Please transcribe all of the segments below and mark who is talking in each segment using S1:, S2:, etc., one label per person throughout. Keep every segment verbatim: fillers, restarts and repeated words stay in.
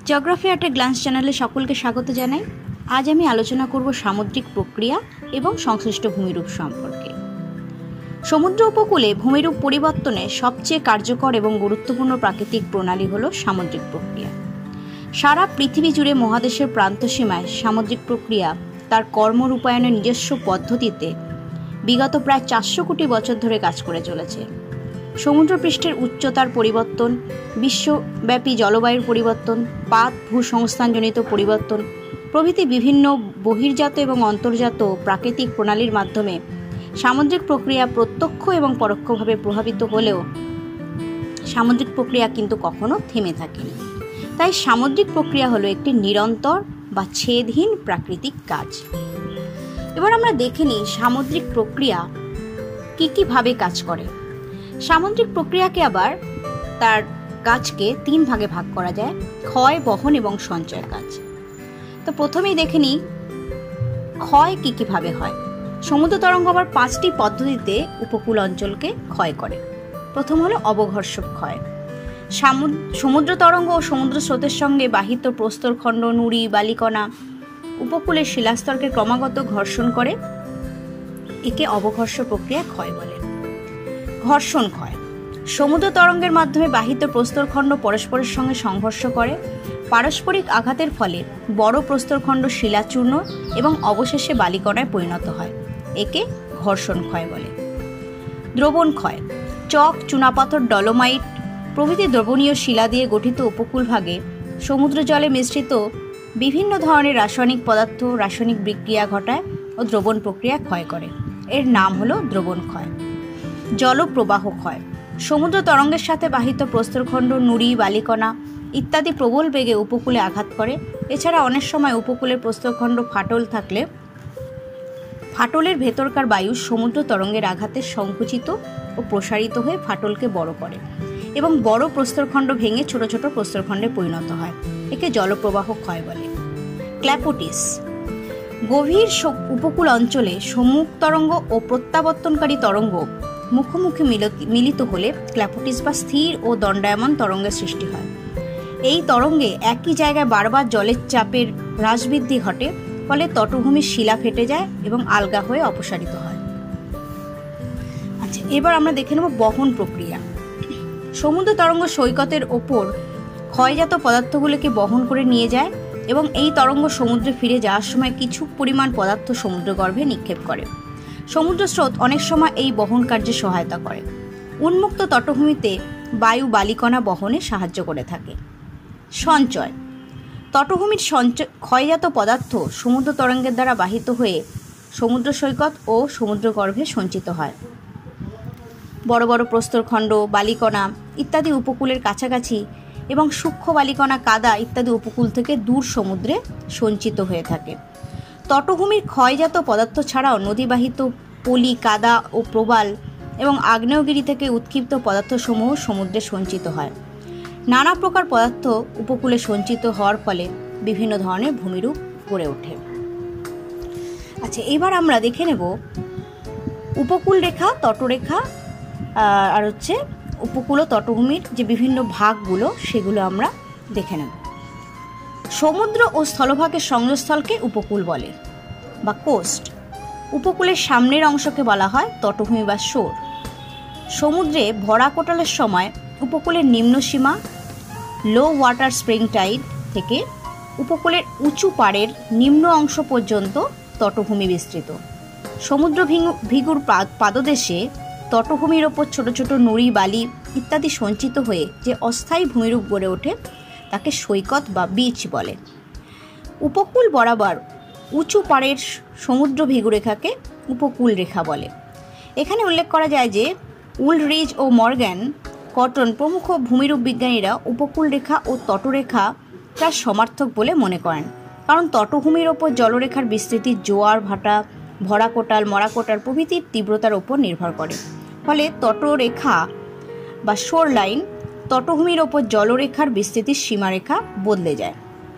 S1: Geography at a glance চ্যানেলে সকলকে স্বাগত জানাই। আজ আমি আলোচনা করব সামুদ্রিক প্রক্রিয়া এবং সংশ্লিষ্ট ভূমিরূপ সম্পর্কে। সমুদ্র উপকূলে ভূমিরূপ পরিবর্তনে সবচেয়ে কার্যকর এবং গুরুত্বপূর্ণ প্রাকৃতিক প্রণালী হল সামুদ্রিক প্রক্রিয়া। সারা পৃথিবী জুড়ে মহাদেশের প্রান্তসীমায় সামুদ্রিক প্রক্রিয়া তার কর্মরূপায়ণের নিজস্ব পদ্ধতিতে বিগত প্রায় চারশো কোটি বছর ধরে কাজ করে চলেছে। সমুদ্রপৃষ্ঠের উচ্চতার পরিবর্তন, বিশ্বব্যাপী জলবায়ুর পরিবর্তন, পাত ভূসংস্থানজনিত পরিবর্তন প্রভৃতি বিভিন্ন বহির্জাত এবং অন্তর্জাত প্রাকৃতিক প্রণালীর মাধ্যমে সামুদ্রিক প্রক্রিয়া প্রত্যক্ষ এবং পরোক্ষভাবে প্রভাবিত হলেও সামুদ্রিক প্রক্রিয়া কিন্তু কখনো থেমে থাকেনি। তাই সামুদ্রিক প্রক্রিয়া হলো একটি নিরন্তর বা ছেদহীন প্রাকৃতিক কাজ। এবার আমরা দেখে নিই সামুদ্রিক প্রক্রিয়া কী কীভাবে কাজ করে। সামুদ্রিক প্রক্রিয়াকে আবার তার কাজকে তিন ভাগে ভাগ করা যায়: ক্ষয়, বহন এবং সঞ্চয় কাজ। তো প্রথমেই দেখে নিই ক্ষয় কী কীভাবে হয়। সমুদ্র তরঙ্গ আবার পাঁচটি পদ্ধতিতে উপকূল অঞ্চলকে ক্ষয় করে। প্রথম হলো অবঘর্ষক ক্ষয়। সমুদ্র তরঙ্গ ও সমুদ্র স্রোতের সঙ্গে বাহিত প্রস্তরখণ্ড, নুড়ি, বালিকণা উপকূলের শিলাস্তরকে ক্রমাগত ঘর্ষণ করে, একে অবঘর্ষ প্রক্রিয়া ক্ষয় বলে। ঘর্ষণ ক্ষয়: সমুদ্র তরঙ্গের মাধ্যমে বাহিত প্রস্তরখণ্ড পরস্পরের সঙ্গে সংঘর্ষ করে, পারস্পরিক আঘাতের ফলে বড় প্রস্তরখণ্ড শিলাচূর্ণ এবং অবশেষে বালিকণায় পরিণত হয়, একে ঘর্ষণ ক্ষয় বলে। দ্রবণ ক্ষয়: চক, চুনাপাথর, ডলোমাইট প্রভৃতি দ্রবণীয় শিলা দিয়ে গঠিত উপকূলভাগে সমুদ্র জলে মিশ্রিত বিভিন্ন ধরনের রাসায়নিক পদার্থ রাসায়নিক বিক্রিয়া ঘটায় ও দ্রবণ প্রক্রিয়া ক্ষয় করে, এর নাম হলো দ্রবণ ক্ষয়। জলপ্রবাহ ক্ষয়: সমুদ্র তরঙ্গের সাথে বাহিত প্রস্তরখণ্ড, নুড়ি, বালিকণা ইত্যাদি প্রবল বেগে উপকূলে আঘাত করে। এছাড়া অনেক সময় উপকূলের প্রস্তরখণ্ড ফাটল থাকলে ফাটলের ভেতরকার বায়ু সমুদ্র তরঙ্গের আঘাতে সংকুচিত ও প্রসারিত হয়ে ফাটলকে বড় করে এবং বড় প্রস্তরখণ্ড ভেঙে ছোট ছোট প্রস্তরখণ্ডে পরিণত হয়, একে জলপ্রবাহ ক্ষয় বলে। ক্ল্যাপোটিস: গভীর উপকূল অঞ্চলে সম্মুখ তরঙ্গ ও প্রত্যাবর্তনকারী তরঙ্গ মুখোমুখি মিলিত হলে ক্ল্যাপোটিস বা স্থির ও দণ্ডায়মান তরঙ্গের সৃষ্টি হয়। এই তরঙ্গে একই জায়গায় বারবার জলের চাপের হ্রাস বৃদ্ধি ঘটে, ফলে তটভূমির শিলা ফেটে যায় এবং আলগা হয়ে অপসারিত হয়। আচ্ছা, এবার আমরা দেখে নেব বহন প্রক্রিয়া। সমুদ্র তরঙ্গ সৈকতের ওপর ক্ষয়জাত পদার্থগুলোকে বহন করে নিয়ে যায় এবং এই তরঙ্গ সমুদ্রে ফিরে যাওয়ার সময় কিছু পরিমাণ পদার্থ সমুদ্রগর্ভে নিক্ষেপ করে। সমুদ্র স্রোত অনেক সময় এই বহন কার্যে সহায়তা করে। উন্মুক্ত তটভূমিতে বায়ু বালিকণা বহনে সাহায্য করে থাকে। সঞ্চয়: তটভূমির সঞ্চয় ক্ষয়জাত পদার্থ সমুদ্র তরঙ্গের দ্বারা বাহিত হয়ে সমুদ্র সৈকত ও সমুদ্রগর্ভে সঞ্চিত হয়। বড় বড় প্রস্তরখণ্ড, বালিকণা ইত্যাদি উপকূলের কাছাকাছি এবং সূক্ষ্ম বালিকণা, কাদা ইত্যাদি উপকূল থেকে দূর সমুদ্রে সঞ্চিত হয়ে থাকে। তটভূমির ক্ষয়জাত পদার্থ ছাড়াও নদীবাহিত পলি, কাদা ও প্রবাল এবং আগ্নেয়গিরি থেকে উৎক্ষিপ্ত পদার্থসমূহ সমুদ্রে সঞ্চিত হয়। নানা প্রকার পদার্থ উপকূলে সঞ্চিত হওয়ার ফলে বিভিন্ন ধরনের ভূমিরূপ গড়ে ওঠে। আচ্ছা, এবার আমরা দেখে নেব উপকূল রেখা, তটরেখা আর হচ্ছে উপকূল ও তটভূমির যে বিভিন্ন ভাগগুলো সেগুলো আমরা দেখে নেব। সমুদ্র ও স্থলভাগের সংযোগস্থলকে উপকূল বলে বা কোস্ট। উপকূলের সামনের অংশকে বলা হয় তটভূমি বা শোর। সমুদ্রে ভরা কোটালের সময় উপকূলের নিম্ন সীমা লো ওয়াটার স্প্রিং টাইড থেকে উপকূলের উঁচু পাড়ের নিম্ন অংশ পর্যন্ত তটভূমি বিস্তৃত। সমুদ্র ভিগুর পাদদেশে তটভূমির ওপর ছোট ছোট নুড়ি, বালি ইত্যাদি সঞ্চিত হয়ে যে অস্থায়ী ভূমিরূপ গড়ে ওঠে তাকে সৈকত বা বিচ বলে। উপকূল বরাবর উঁচু পাড়ের সমুদ্র ভিগুরেখাকে উপকূল রেখা বলে। এখানে উল্লেখ করা যায় যে উলরিজ ও মর্গ্যান, কটন প্রমুখ ভূমিরূপ বিজ্ঞানীরা উপকূল রেখা ও তটরেখা তার সমার্থক বলে মনে করেন, কারণ তটভূমির ওপর জলরেখার বিস্তৃতি জোয়ার ভাটা, ভরা কোটাল, মরা কোটাল প্রভৃতির তীব্রতার ওপর নির্ভর করে। ফলে তটরেখা বা শোর লাইন তটভূমির ওপর জলরেখার বিস্তৃতির সীমারেখা বদলে যায়।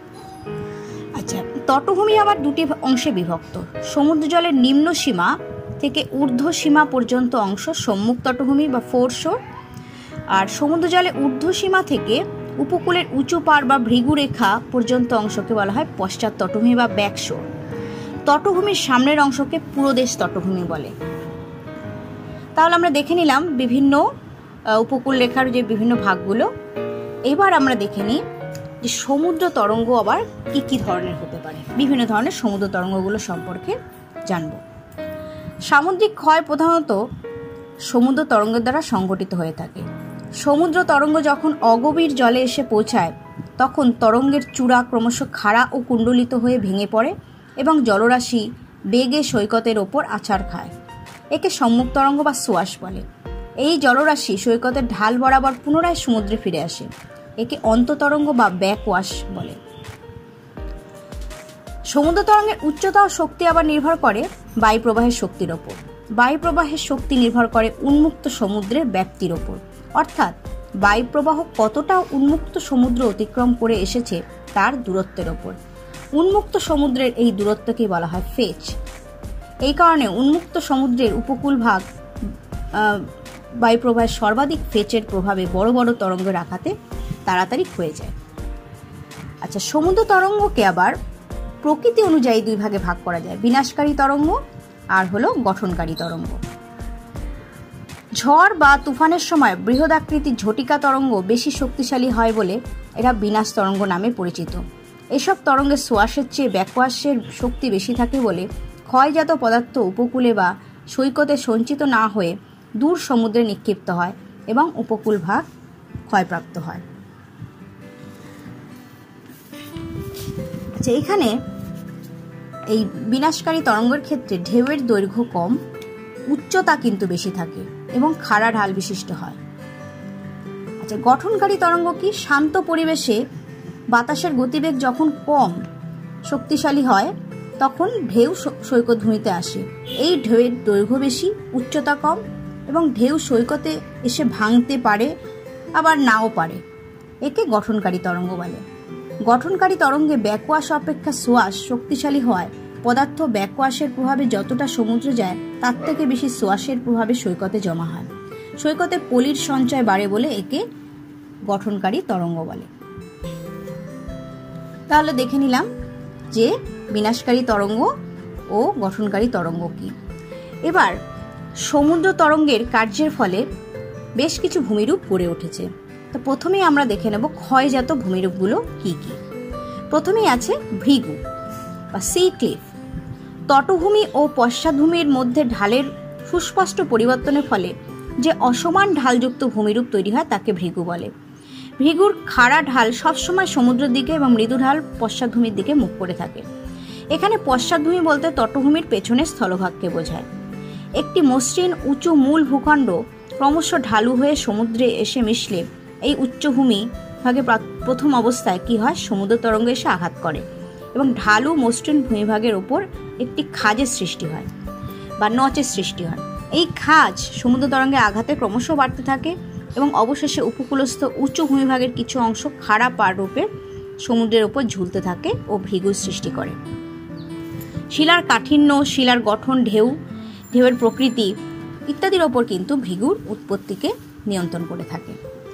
S1: আচ্ছা, তটভূমি আবার দুটি অংশে বিভক্ত। সমুদ্র জলের নিম্ন সীমা থেকে ঊর্ধ্ব সীমা পর্যন্ত অংশ সম্মুখ তটভূমি বা ফোর শোর, আর সমুদ্র জলে ঊর্ধ্ব সীমা থেকে উপকূলের উঁচু পাড় বা ভৃগুরেখা পর্যন্ত অংশকে বলা হয় পশ্চাৎ তটভূমি বা ব্যাকশোর। তটভূমির সামনের অংশকে পুরোদেশ তটভূমি বলে। তাহলে আমরা দেখে নিলাম বিভিন্ন উপকূল রেখার যে বিভিন্ন ভাগগুলো। এবার আমরা দেখে নিই যে সমুদ্র তরঙ্গ আবার কি কি ধরনের হতে পারে। বিভিন্ন ধরনের সমুদ্র তরঙ্গগুলো সম্পর্কে জানব। সামুদ্রিক ক্ষয় প্রধানত সমুদ্র তরঙ্গের দ্বারা সংঘটিত হয়ে থাকে। সমুদ্র তরঙ্গ যখন অগভীর জলে এসে পৌঁছায় তখন তরঙ্গের চূড়া ক্রমশ খাড়া ও কুণ্ডলিত হয়ে ভেঙে পড়ে এবং জলরাশি বেগে সৈকতের ওপর আছাড় খায়। একে সম্মুখ তরঙ্গ বা সোয়াশ বলে। এই জলরাশি সৈকতের ঢাল বরাবর পুনরায় সমুদ্রে ফিরে আসে। একে অন্ততরঙ্গ বা ব্যাকওয়াশ বলে। সমুদ্র তরঙ্গের উচ্চতা ও শক্তি আবার নির্ভর করে বায়ু প্রবাহের শক্তির ওপর। বায়ু প্রবাহের শক্তি নির্ভর করে উন্মুক্ত সমুদ্রের ব্যাপ্তির ওপর, অর্থাৎ বায়ু প্রবাহ কতটা উন্মুক্ত সমুদ্র অতিক্রম করে এসেছে তার দূরত্বের ওপর। উন্মুক্ত সমুদ্রের এই দূরত্বকে বলা হয় ফেচ। এই কারণে উন্মুক্ত সমুদ্রের উপকূল ভাগ বায়ুপ্রবাহের সর্বাধিক ফেচের প্রভাবে বড় বড় তরঙ্গের আঘাতে তাড়াতাড়ি ক্ষয়ে যায়। আচ্ছা, সমুদ্র তরঙ্গকে আবার প্রকৃতি অনুযায়ী দুই ভাগে ভাগ করা যায়, বিনাশকারী তরঙ্গ আর হলো গঠনকারী তরঙ্গ। ঝড় বা তুফানের সময় বৃহদাকৃতির ঝটিকা তরঙ্গ বেশি শক্তিশালী হয় বলে এরা বিনাশ তরঙ্গ নামে পরিচিত। এসব তরঙ্গের সোয়াশের চেয়ে ব্যাকওয়াশের শক্তি বেশি থাকে বলে ক্ষয়জাত পদার্থ উপকূলে বা সৈকতে সঞ্চিত না হয়ে দূর সমুদ্রে নিক্ষিপ্ত হয় এবং উপকূল ভাগ ক্ষয়প্রাপ্ত হয়। আচ্ছা, এখানে এই বিনাশকারী তরঙ্গের ক্ষেত্রে ঢেউয়ের দৈর্ঘ্য কম, উচ্চতা কিন্তু বেশি থাকে এবং খাড়া ঢাল বিশিষ্ট হয়। আচ্ছা, গঠনকারী তরঙ্গ কি? শান্ত পরিবেশে বাতাসের গতিবেগ যখন কম শক্তিশালী হয় তখন ঢেউ সৈকত ভূমিতে আসে। এই ঢেউয়ের দৈর্ঘ্য বেশি, উচ্চতা কম এবং ঢেউ সৈকতে এসে ভাঙতে পারে আবার নাও পারে। একে গঠনকারী তরঙ্গ বলে। গঠনকারী তরঙ্গে ব্যাকওয়াশ অপেক্ষা সোয়াশ শক্তিশালী হওয়ায় পদার্থ ব্যাকওয়াশের প্রভাবে যতটা সমুদ্রে যায় তার থেকে বেশি সোয়াশের প্রভাবে সৈকতে জমা হয়। সৈকতে পলির সঞ্চয় বাড়ে বলে একে গঠনকারী তরঙ্গ বলে। তাহলে দেখে নিলাম যে বিনাশকারী তরঙ্গ ও গঠনকারী তরঙ্গ কি। এবার সমুদ্র তরঙ্গের কার্যের ফলে বেশ কিছু ভূমিরূপ গড়ে উঠেছে। তো প্রথমেই আমরা দেখে নেব ক্ষয়জাত ভূমিরূপগুলো কি কি। প্রথমেই আছে ভৃগু বা সি ক্লিফ। তটভূমি ও পশ্চাৎভূমির মধ্যে ঢালের সুস্পষ্ট পরিবর্তনের ফলে যে অসমান ঢালযুক্ত ভূমিরূপ তৈরি হয় তাকে ভৃগু বলে। ভৃগুর খাড়া ঢাল সবসময় সমুদ্রের দিকে এবং মৃদু ঢাল পশ্চাৎভূমির দিকে মুখ করে থাকে। এখানে পশ্চাৎভূমি বলতে তটভূমির পেছনের স্থলভাগকে বোঝায়। একটি মসৃণ উঁচু মূল ভূখণ্ড ক্রমশ ঢালু হয়ে সমুদ্রে এসে মিশলে এই উচ্চভূমি ভাগে প্রথম অবস্থায় কি হয়, সমুদ্র তরঙ্গ এসে আঘাত করে এবং ঢালু মসৃণ ভূমিভাগের ওপর একটি খাজের সৃষ্টি হয় বা নচের সৃষ্টি হয়। এই খাজ সমুদ্র তরঙ্গের আঘাতে ক্রমশ বাড়তে থাকে এবং অবশেষে উপকূলস্থ উঁচু ভূমিভাগের কিছু অংশ খাড়া পাড় রূপে সমুদ্রের ওপর ঝুলতে থাকে ও ভৃগুর সৃষ্টি করে। শিলার কাঠিন্য, শিলার গঠন, ঢেউ ঢেউয়ের প্রকৃতি ইত্যাদির ওপর কিন্তু ভৃগুর উৎপত্তিকে নিয়ন্ত্রণ করে থাকে।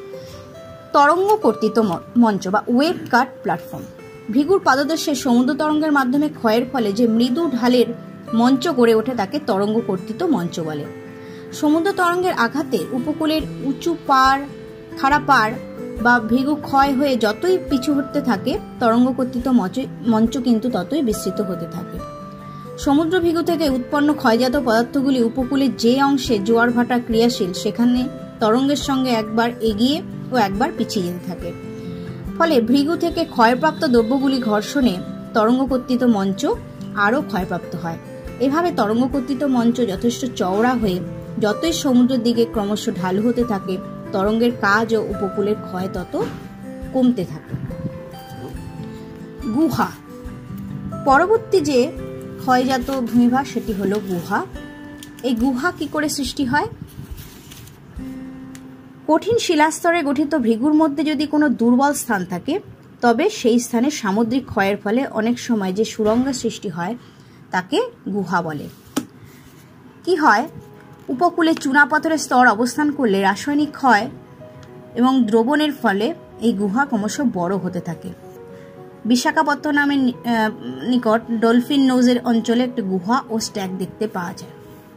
S1: তরঙ্গ কর্তৃত্ব মঞ্চ বা ওয়েভ কাট প্ল্যাটফর্ম। ভৃগুর পাদদেশে সমুদ্র তরঙ্গের মাধ্যমে ক্ষয়ের ফলে যে মৃদু ঢালের মঞ্চ গড়ে ওঠে তাকে তরঙ্গ কর্তৃত্ব মঞ্চ বলে। সমুদ্র তরঙ্গের আঘাতে উপকূলের উঁচু পাড়, খাড়া পাড় বা ভৃগু ক্ষয় হয়ে যতই পিছু হতে থাকে তরঙ্গ কর্তৃত্ব মঞ্চ কিন্তু ততই বিস্তৃত হতে থাকে। সমুদ্র ভৃগু থেকে উৎপন্ন ক্ষয়জাত পদার্থগুলি উপকূলে যে অংশে জোয়ার ভাটা ক্রিয়াশীল সেখানে তরঙ্গের সঙ্গে একবার এগিয়ে ও একবার পিছিয়ে যেতে থাকে। ফলে ভৃগু থেকে ক্ষয়প্রাপ্ত দ্রব্যগুলি ঘর্ষণে তরঙ্গ কর্তৃত্ব মঞ্চ আরও ক্ষয়প্রাপ্ত হয়। এভাবে তরঙ্গ কর্তৃত্ব মঞ্চ যথেষ্ট চওড়া হয়ে যতই সমুদ্রের দিকে ক্রমশ ঢালু হতে থাকে তরঙ্গের কাজ ও উপকূলের ক্ষয় তত কমতে থাকে। গুহা। পরবর্তী যে ক্ষয়জাত ভূমিভাগ সেটি হলো গুহা। এই গুহা কি করে সৃষ্টি হয়? কঠিন শিলাস্তরে গঠিত ভৃগুর মধ্যে যদি কোনো দুর্বল স্থান থাকে তবে সেই স্থানে সামুদ্রিক ক্ষয়ের ফলে অনেক সময় যে সুড়ঙ্গের সৃষ্টি হয় তাকে গুহা বলে। কি হয়, উপকূলে চুনাপাথরের স্তর অবস্থান করলে রাসায়নিক ক্ষয় এবং দ্রবণের ফলে এই গুহা ক্রমশ বড় হতে থাকে। বিশাখাপত্তনমের নিকট ডলফিন নোজের অঞ্চলে একটি গুহা ও স্ট্যাক দেখতে পাওয়া যায়।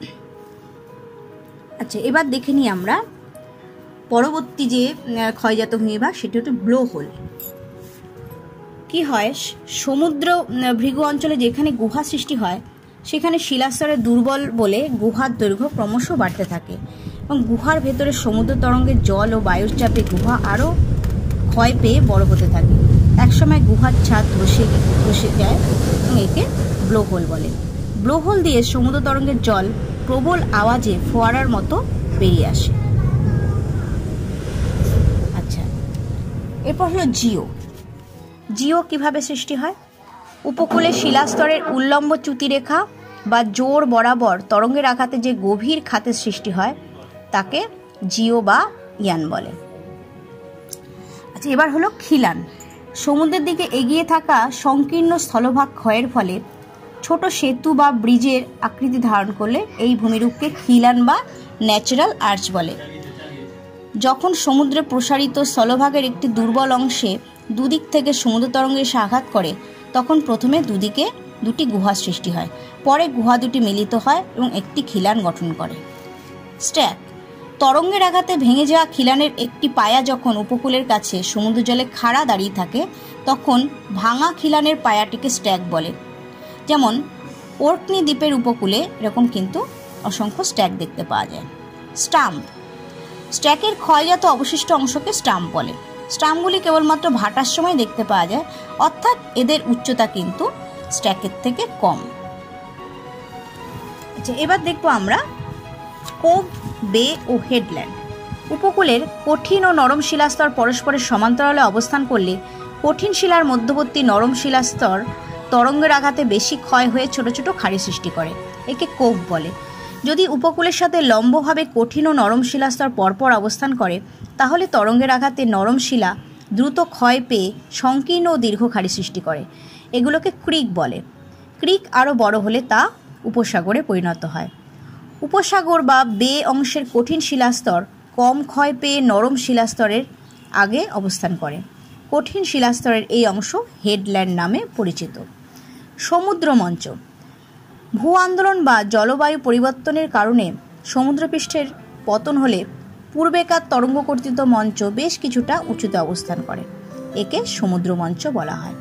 S1: আচ্ছা, এবার দেখে নিই আমরা পরবর্তী যে ক্ষয়জাত ভূমিভাগ, সেটি হচ্ছে ব্লো হোল। কি হয়, সমুদ্র ভৃগু অঞ্চলে যেখানে গুহা সৃষ্টি হয় সেখানে শিলাস্তরে দুর্বল বলে গুহার দৈর্ঘ্য ক্রমশ বাড়তে থাকে এবং গুহার ভেতরে সমুদ্র তরঙ্গের জল ও বায়ুর চাপে গুহা আরও ক্ষয় পেয়ে বড় হতে থাকে। একসময় গুহার ছাদ ধসে ধসে যায় এবং একে ব্লো হোল বলে। ব্লো হোল দিয়ে সমুদ্র তরঙ্গের জল প্রবল আওয়াজে ফোয়ারার মতো বেরিয়ে আসে। আচ্ছা, এরপর হলো জিও। জিও কিভাবে সৃষ্টি হয়? উপকূলে শিলাস্তরের উল্লম্ব চ্যুতিরেখা বা জোর বরাবর তরঙ্গের আঘাতে যে গভীর খাতের সৃষ্টি হয় তাকে জিও বা ইয়ান বলে। আচ্ছা, এবার হলো খিলান। সমুদ্রের দিকে এগিয়ে থাকা সংকীর্ণ স্থলভাগ ক্ষয়ের ফলে ছোট সেতু বা ব্রিজের আকৃতি ধারণ করলে এই ভূমিরূপকে খিলান বা ন্যাচারাল আর্চ বলে। যখন সমুদ্রে প্রসারিত স্থলভাগের একটি দুর্বল অংশে দুদিক থেকে সমুদ্র তরঙ্গে এসে আঘাত করে তখন প্রথমে দুদিকে দুটি গুহা সৃষ্টি হয়, পরে গুহা দুটি মিলিত হয় এবং একটি খিলান গঠন করে। স্ট্যাক। তরঙ্গের আঘাতে ভেঙে যাওয়া খিলানের একটি পায়া যখন উপকূলের কাছে সমুদ্র জলে খাড়া দাঁড়িয়ে থাকে তখন ভাঙা খিলানের পায়াটিকে স্ট্যাক বলে। যেমন ওর্কনি দ্বীপের উপকূলে এরকম কিন্তু অসংখ্য স্ট্যাক দেখতে পাওয়া যায়। স্টাম্প। স্ট্যাকের ক্ষয়জাত অবশিষ্ট অংশকে স্টাম্প বলে। স্টাম্পগুলি কেবলমাত্র ভাটার সময় দেখতে পাওয়া যায়, অর্থাৎ এদের উচ্চতা কিন্তু স্ট্যাকের থেকে কম। আচ্ছা, এবার দেখবো আমরা কোভ, বে ও হেডল্যান্ড। উপকূলের কঠিন ও নরম শিলাস্তর পরস্পরের সমান্তরালে অবস্থান করলে কঠিন শিলার মধ্যবর্তী নরম শিলাস্তর তরঙ্গের আঘাতে বেশি ক্ষয় হয়ে ছোট ছোট খাড়ি সৃষ্টি করে, একে কোভ বলে। যদি উপকূলের সাথে লম্বভাবে কঠিন ও নরম শিলাস্তর পরপর অবস্থান করে তাহলে তরঙ্গের আঘাতে নরম শিলা দ্রুত ক্ষয় পেয়ে সংকীর্ণ ও দীর্ঘ খাড়ি সৃষ্টি করে, এগুলোকে ক্রিক বলে। ক্রিক আরও বড় হলে তা উপসাগরে পরিণত হয়। উপসাগর বা বে অংশের কঠিন শিলাস্তর কম ক্ষয় পেয়ে নরম শিলাস্তরের আগে অবস্থান করে। কঠিন শিলাস্তরের এই অংশ হেডল্যান্ড নামে পরিচিত। সমুদ্র মঞ্চ। ভূ আন্দোলন বা জলবায়ু পরিবর্তনের কারণে সমুদ্রপৃষ্ঠের পতন হলে পূর্বেকার তরঙ্গ কর্তৃত মঞ্চ বেশ কিছুটা উঁচুতে অবস্থান করে, একে সমুদ্র মঞ্চ বলা হয়।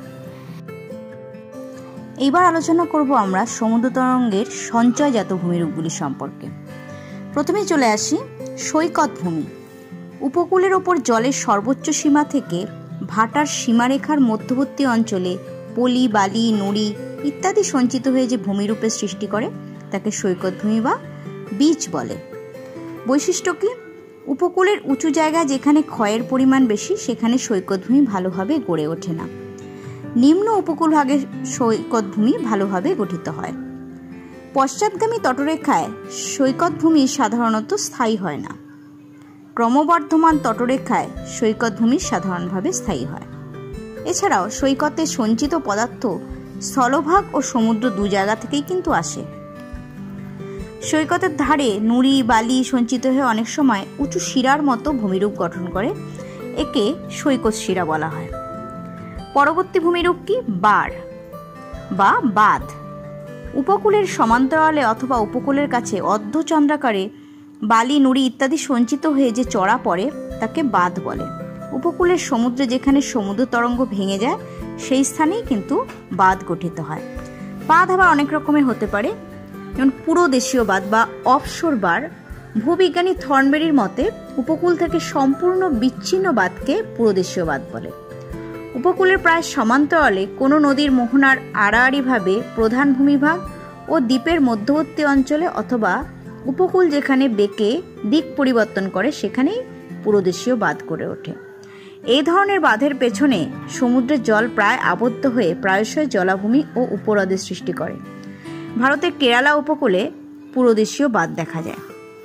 S1: এইবার আলোচনা করব আমরা সমুদ্র তরঙ্গের সঞ্চয়জাত ভূমিরূপগুলি সম্পর্কে। প্রথমে চলে আসি সৈকত ভূমি। উপকূলের ওপর জলের সর্বোচ্চ সীমা থেকে ভাটার সীমারেখার মধ্যবর্তী অঞ্চলে পলি, বালি, নুড়ি ইত্যাদি সঞ্চিত হয়ে যে ভূমিরূপের সৃষ্টি করে তাকে সৈকত ভূমি বা বিচ বলে। বৈশিষ্ট্য কি? উপকূলের উঁচু জায়গা যেখানে ক্ষয়ের পরিমাণ বেশি সেখানে সৈকত ভূমি ভালোভাবে গড়ে ওঠে না। নিম্ন উপকূলভাগে সৈকত ভূমি ভালোভাবে গঠিত হয়। পশ্চাৎগামী তটরেখায় সৈকত ভূমি সাধারণত স্থায়ী হয় না। ক্রমবর্ধমান তটরেখায় সৈকত ভূমি সাধারণভাবে স্থায়ী হয়। এছাড়াও সৈকতে সঞ্চিত পদার্থ স্থলভাগ ও সমুদ্র দু জায়গা থেকেই কিন্তু আসে। সৈকতের ধারে নুড়ি, বালি সঞ্চিত হয়ে অনেক সময় উঁচু শিরার মতো ভূমিরূপ গঠন করে, একে সৈকত শিরা বলা হয়। পরবর্তী ভূমিরূপ কি? বার বা বাঁধ। উপকূলের সমান্তরালে অথবা উপকূলের কাছে অর্ধচন্দ্রাকারে বালি, নুড়ি ইত্যাদি সঞ্চিত হয়ে যে চড়া পড়ে তাকে বাঁধ বলে। উপকূলের সমুদ্রে যেখানে সমুদ্র তরঙ্গ ভেঙে যায় সেই স্থানেই কিন্তু বাঁধ গঠিত হয়। বাঁধ আবার অনেক রকমের হতে পারে, যেমন পুরো দেশীয় বাঁধ বা অফশোর বার। ভূবিজ্ঞানী থর্নবেরির মতে উপকূল থেকে সম্পূর্ণ বিচ্ছিন্ন বাঁধকে পুরোদেশীয় বাঁধ বলে। উপকূলের প্রায় সমান্তরালে কোনো নদীর মোহনার আড়াআড়িভাবে প্রধান ভূমিভাগ ও দ্বীপের মধ্যবর্তী অঞ্চলে অথবা উপকূল যেখানে বেঁকে দিক পরিবর্তন করে সেখানেই পুরোদেশীয় বাঁধ গড়ে ওঠে। এই ধরনের বাঁধের পেছনে সমুদ্রের জল প্রায় আবদ্ধ হয়ে প্রায়শই জলাভূমি ও উপহ্রদের সৃষ্টি করে। ভারতের কেরালা উপকূলে পুরোদেশীয় বাঁধ দেখা যায়।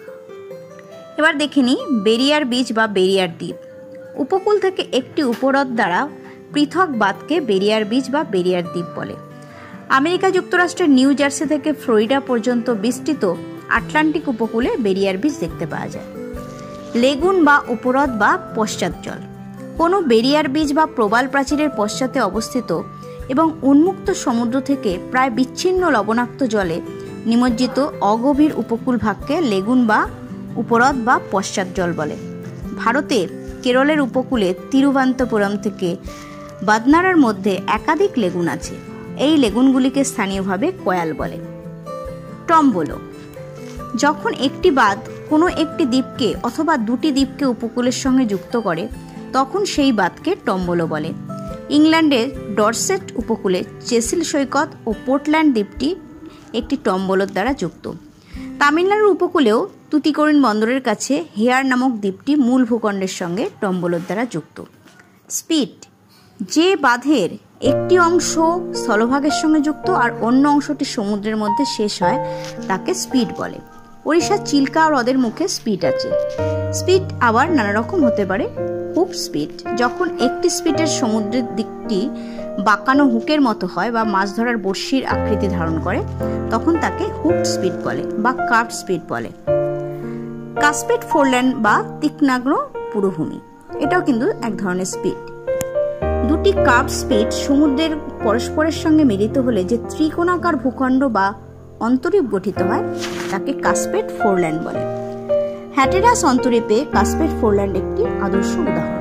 S1: এবার দেখে নিই বেরিয়ার বিচ বা বেরিয়ার দ্বীপ। উপকূল থেকে একটি উপহ্রদ দ্বারা পৃথক বাঁধকে বেরিয়ার বিচ বা বেরিয়ার দ্বীপ বলে। আমেরিকা যুক্তরাষ্ট্রের নিউ জার্সি থেকে ফ্লোরিডা পর্যন্ত বিস্তৃত আটলান্টিক উপকূলে বেরিয়ার বিচ দেখতে পাওয়া যায়। লেগুন বা উপহ্রদ বা পশ্চাৎ জল। কোনো বেরিয়ার বীজ বা প্রবাল প্রাচীরের পশ্চাতে অবস্থিত এবং উন্মুক্ত সমুদ্র থেকে প্রায় বিচ্ছিন্ন লবণাক্ত জলে নিমজ্জিত অগভীর উপকূল ভাগকে লেগুন বা উপহ্রদ বা পশ্চাৎ জল বলে। ভারতের কেরলের উপকূলে তিরুবনন্তপুরম থেকে বাদনাড়ার মধ্যে একাধিক লেগুন আছে। এই লেগুনগুলিকে স্থানীয়ভাবে কয়াল বলে। টম্বলো, যখন একটি বাঁধ কোনো একটি দ্বীপকে অথবা দুটি দ্বীপকে উপকূলের সঙ্গে যুক্ত করে তখন সেই বাঁধকে টম্বলো বলে। ইংল্যান্ডের ডরসেট উপকূলে চেসিল সৈকত ও পোর্টল্যান্ড দ্বীপটি একটি টম্বলোর দ্বারা যুক্ত। তামিলনাড়ুর উপকূলেও তুতিকোরিন বন্দরের কাছে হেয়ার নামক দ্বীপটি মূল ভূখণ্ডের সঙ্গে টম্বলোর দ্বারা যুক্ত। স্পিট, যে বাঁধের একটি অংশ স্থলভাগের সঙ্গে যুক্ত আর অন্য অংশটি সমুদ্রের মধ্যে শেষ হয় তাকে স্পিট বলে। ওড়িশার চিল্কা হ্রদের মুখে স্পিট আছে। স্পিট আবার নানা রকম হতে পারে। হুক স্পিট, যখন একটি স্পিটের সমুদ্রের দিকটি বাঁকানো হুকের মতো হয় বা মাছ ধরার বড়শির আকৃতি ধারণ করে তখন তাকে হুক স্পিট বলে বা কার্ভ স্পিট বলে। কাস্পেট ফোরল্যান্ড বা তীক্ষ্ণাগ্র পুরভূমি, এটাও কিন্তু এক ধরনের স্পিট। দুটি কার্ভ স্পিট সমুদ্রের পরস্পরের সঙ্গে মিলিত হলে যে ত্রিকোণাকার ভূখণ্ড বা অন্তরীপ গঠিত হয় তাকে কাস্পেট ফোরল্যান্ড বলে। হ্যাটেরাস অন্তরীপে কাস্পেট ফোরল্যান্ড একটি আদর্শ উদাহরণ।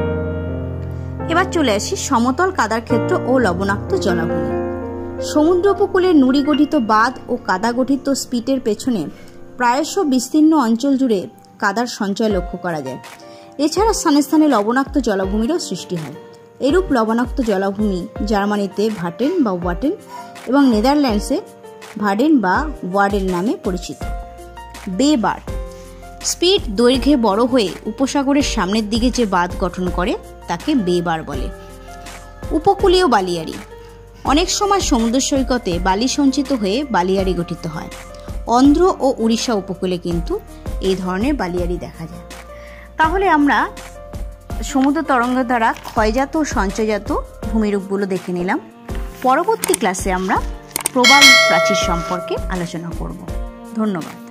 S1: এবার চলে আসি সমতল কাদার ক্ষেত্র ও লবণাক্ত জলাভূমি। সমুদ্র উপকূলের নুড়ি গঠিত বাঁধ ও কাদা গঠিত স্পিটের পেছনে প্রায়শ বিস্তীর্ণ অঞ্চল জুড়ে কাদার সঞ্চয় লক্ষ্য করা যায়। এছাড়া স্থানে স্থানে লবণাক্ত জলাভূমিরও সৃষ্টি হয়। এরূপ লবণাক্ত জলাভূমি জার্মানিতে ভাটেন বা ওয়াটেন এবং নেদারল্যান্ডসে ভাডেন বা ওয়ার্ডেন নামে পরিচিত। বে বার, স্পিট দৈর্ঘ্যে বড় হয়ে উপসাগরের সামনের দিকে যে বাঁধ গঠন করে তাকে বে বার বলে। উপকূলীয় বালিয়াড়ি, অনেক সময় সমুদ্র সৈকতে বালি সঞ্চিত হয়ে বালিয়াড়ি গঠিত হয়। অন্ধ্র ও উড়িষ্যা উপকূলে কিন্তু এই ধরনের বালিয়াড়ি দেখা যায়। তাহলে আমরা সমুদ্র তরঙ্গ দ্বারা ক্ষয়জাত ও সঞ্চয়জাত ভূমিরূপগুলো দেখে নিলাম। পরবর্তী ক্লাসে আমরা প্রবাল প্রাচীর সম্পর্কে আলোচনা করব। ধন্যবাদ।